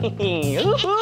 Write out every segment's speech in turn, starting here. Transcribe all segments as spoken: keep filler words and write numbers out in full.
嘿嘿，呜呼，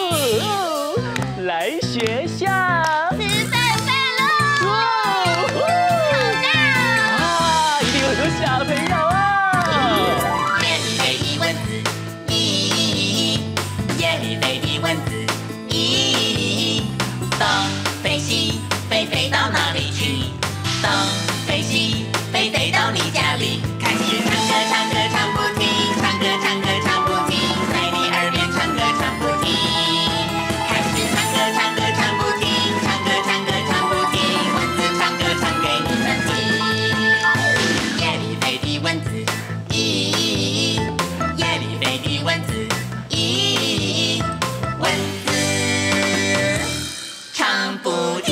来学校。 吃饭饭喽！ 哇， 好大啊，一定有很多小朋友啊。 夜里飞的蚊子，咦，夜里飞的蚊子，咦，东飞西飞飞到哪里去？东飞西飞飞到你家里，开始唱歌唱歌唱不停，唱歌唱歌唱不停，在你耳边唱歌唱不停，开始唱歌唱歌唱不停，唱歌唱歌唱不停，蚊子唱歌唱给你们听。夜里飞的蚊子，咦，夜里飞的蚊子，咦，蚊子唱不停。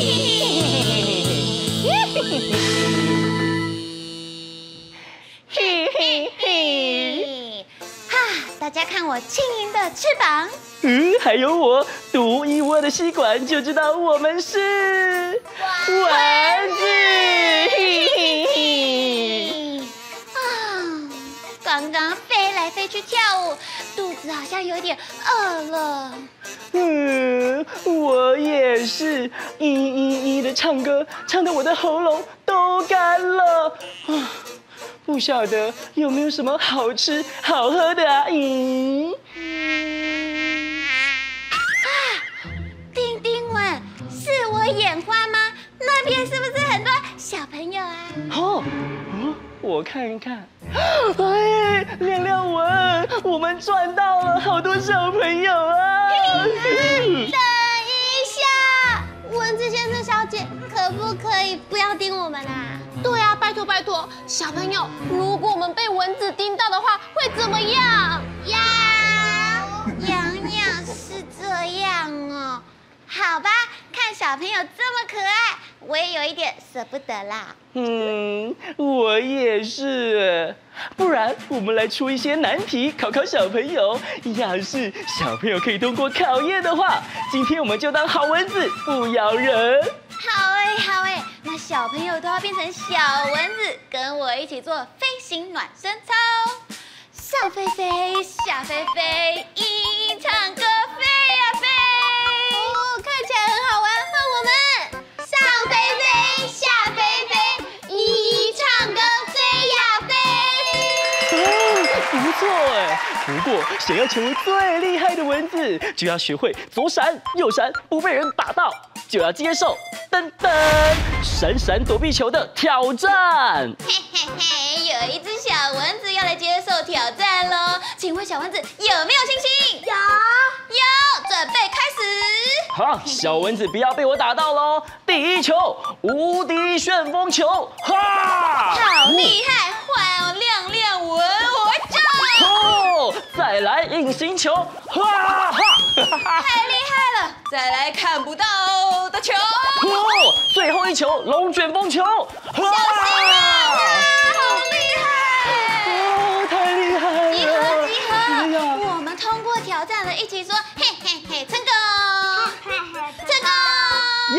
嘿嘿嘿， 哈，大家看我轻盈的翅膀， 嗯，还有我独一无二的吸管，就知道我们是丸子。嘿嘿嘿。 啊，刚刚飞来飞去跳舞，肚子好像有点饿了。 嗯，我也是，咿咿咿的唱歌，唱得我的喉咙都干了啊！不晓得有没有什么好吃好喝的啊？咦， 嗯，啊，丁丁文，是我眼花吗？那边是不是很多小朋友啊？ 哦，哦，我看看，哎，亮亮文，我们赚到了好多小朋友啊！ 等一下，蚊子先生小姐，可不可以不要叮我们啊？ 对啊，拜托拜托，小朋友，如果我们被蚊子叮到的话，会怎么样？ 呀，洋洋是这样哦。好吧，看小朋友这么可爱，我也有一点舍不得啦。 嗯，我也是。不然我们来出一些难题考考小朋友。要是小朋友可以通过考验的话，今天我们就当好蚊子，不咬人。 好哎，好哎，那小朋友都要变成小蚊子，跟我一起做飞行暖身操。上飞飞，下飞飞，一唱歌飞呀飞。哦，看起来很好玩，换我们。上飞飞，下飞飞，一唱歌飞呀飞。 哦，不错哎。不过想要成为最厉害的蚊子，就要学会左闪右闪，不被人打到，就要接受噔噔闪闪躲避球的挑战。 嘿嘿嘿，有一只小蚊子要来接受挑战喽！请问小蚊子有没有信心？有，有，准备开始。 好，小蚊子不要被我打到喽！第一球，无敌旋风球，哈！ 好厉害，换亮亮蚊，我中！ 哦，再来隐形球，哈哈！ 太厉害了！再来看不到的球。 哦，最后一球龙卷风球，哈！ 小心啊！好厉害！ 哦，太厉害了！ 集合集合！ 哎呀， 我们通过挑战了，一起说嘿嘿嘿，成功！成功！ 耶！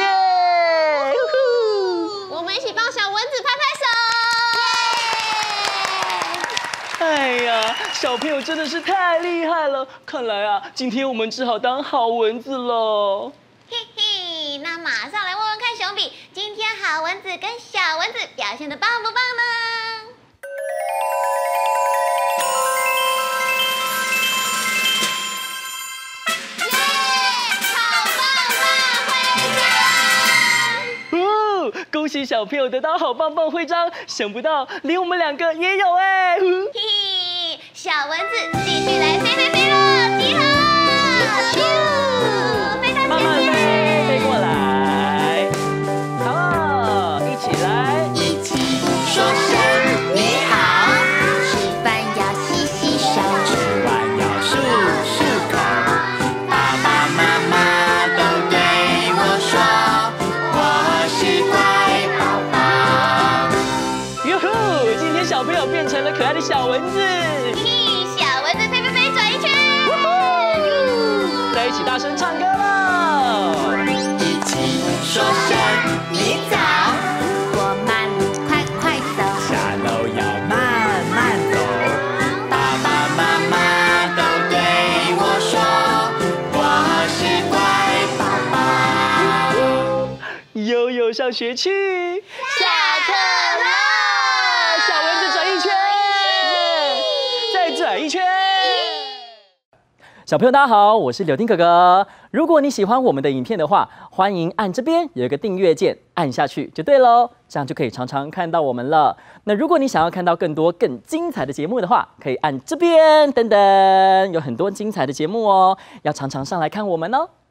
我们一起帮小蚊子拍拍手！ 哎呀，小朋友真的是太厉害了！看来啊，今天我们只好当好蚊子了。 嘿嘿，那马上来问问看，熊比，今天好蚊子跟小蚊子表现得棒不棒呢？耶！好棒棒徽章！ 哦，恭喜小朋友得到好棒棒徽章，想不到连我们两个也有哎！ 嘿嘿，小蚊子继续来飞飞飞喽，集合！咻，飞上慢慢飞，飞过来。好，一起来。 一起说声你好，吃饭要洗洗手，吃完要漱漱口。爸爸妈妈都对我说，我是乖宝宝。 哟吼！今天小朋友变成了可爱的小蚊子， 嘿嘿，小蚊子飞飞飞转一圈， 在一起大声唱歌喽！ 一起说声你早，我慢路快快走，下楼要慢慢走。爸爸妈妈都对我说， 友上学去。 下课啦！ 小蚊子转一圈，再转一圈。小朋友，大家好，我是柳丁哥哥。如果你喜欢我们的影片的话，欢迎按这边有一个订阅键，按下去就对喽，这样就可以常常看到我们了。那如果你想要看到更多更精彩的节目的话，可以按这边等等，有很多精彩的节目哦，要常常上来看我们哦。